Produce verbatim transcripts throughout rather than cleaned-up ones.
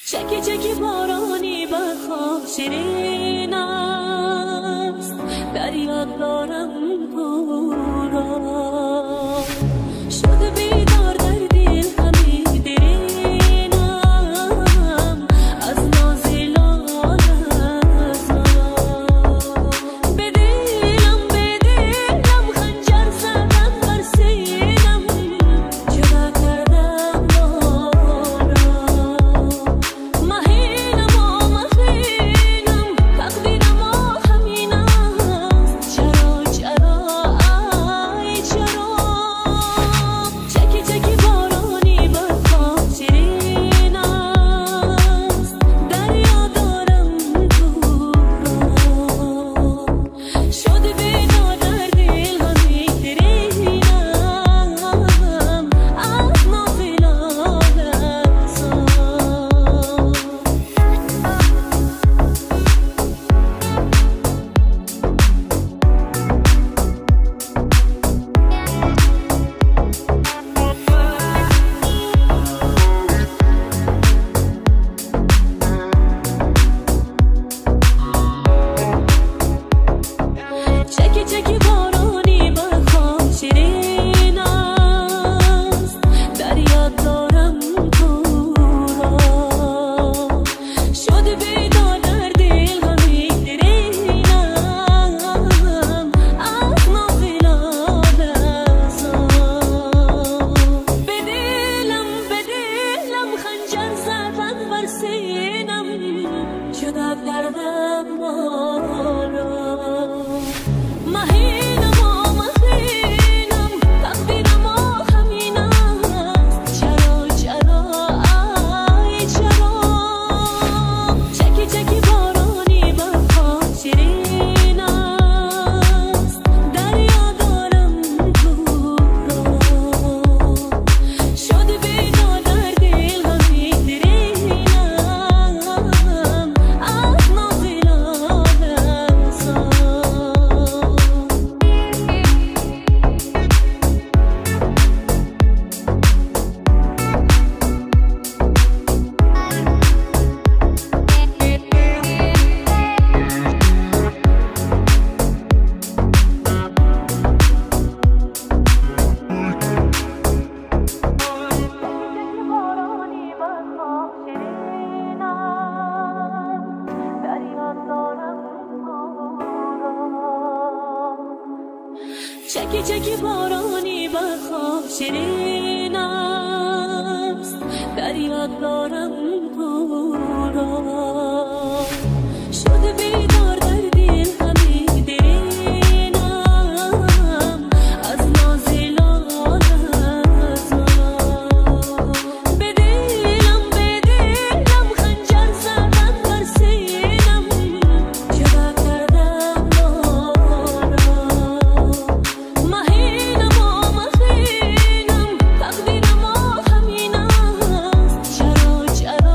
چکی چکی بارانی بخواب شیرین است، در یاد دارم تو را. شده بیدار در دل همی درینم از ناز لالت به دلم به دلم خنجر زدن بر سینم، جدا کردم ما را. مهینم و مخینم تقدیرم و همین است، چرا چرا ای چرا. چکی چکی بارانی بخواب شیرین است، دریا دارم تو را. شده بیدار در دل همی درینم از ناز لالت چکی چکی بارانی بخواب شیرین است، در یاد دارم تو را. شده بیدار در دل همی درینم از ناز لالت به دلم به دلم خنجر زدن بر سینم، جدا کردم ما را. مهینم و مخینم تقدیرم و همین است، چرا چرا ای چرا. چکی چکی بارانی بخواب شیرین است، دریا دارم تو را. شده بیدار در دل همی درینم از ناز لالت چکی چکی بارانی بخواب شیرین است، در یاد دارم تو را. شده بیدار در دل همی درینم از ناز لالت به دلم به دلم خنجر زدن بر سینم، جدا کردم ما را. مهینم و مخینم تقدیرم و همین است، چرا چرا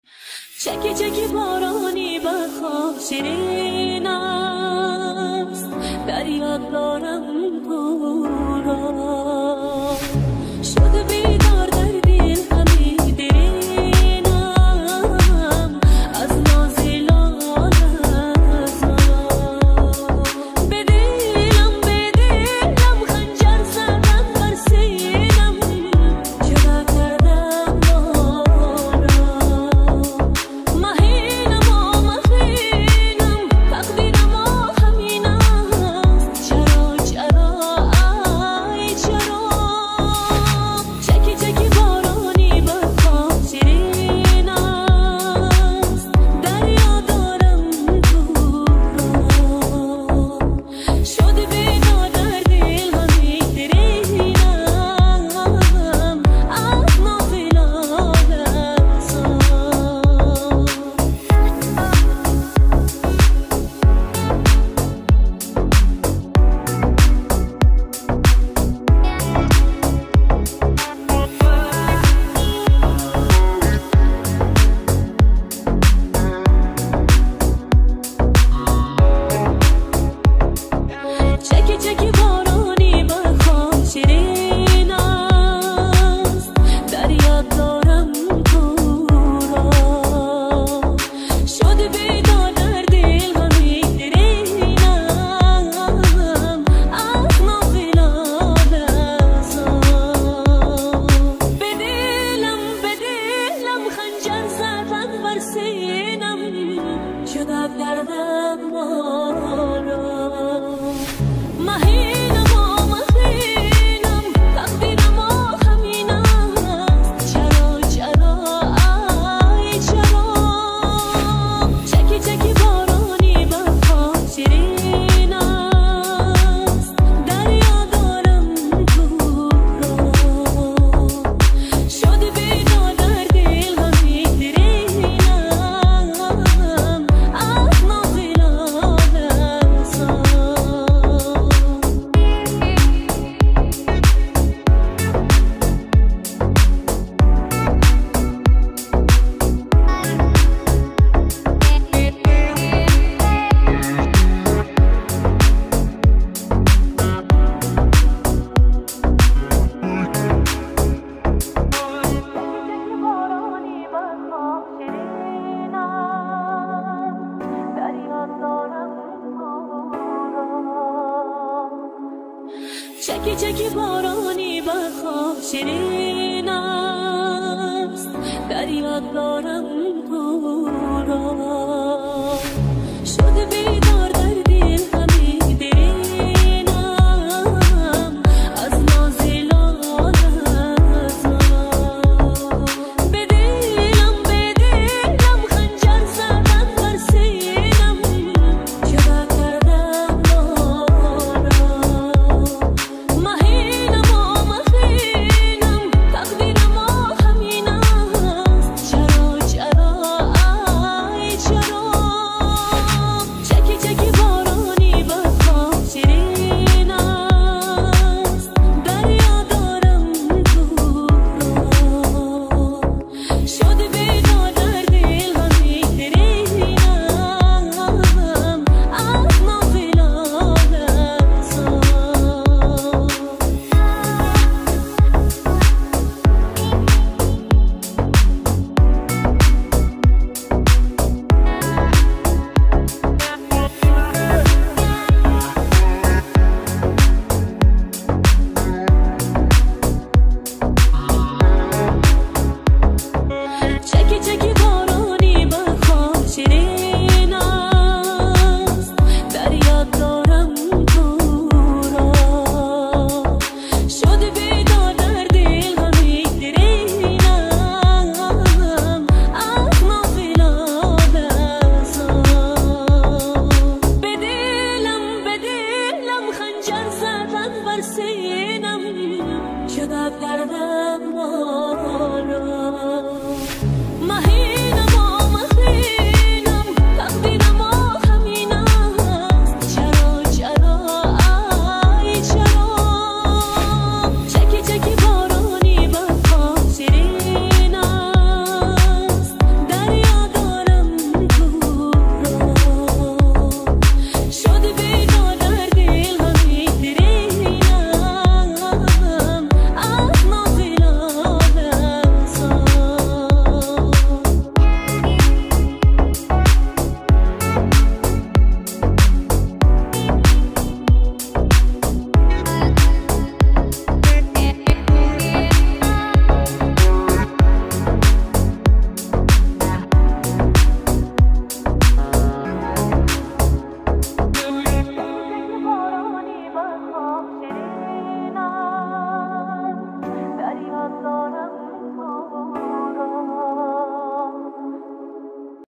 چکی چکی بارانی بخواب شیرین است دریاد دارم تو را شده بیدار در دل همی درینم از ناز لالزا به دلم به دلم خنجر زدن بر سینم جدا کردم چکی چکی بارانی بخواب شیرین است دریاد دارم تو را شده بیدار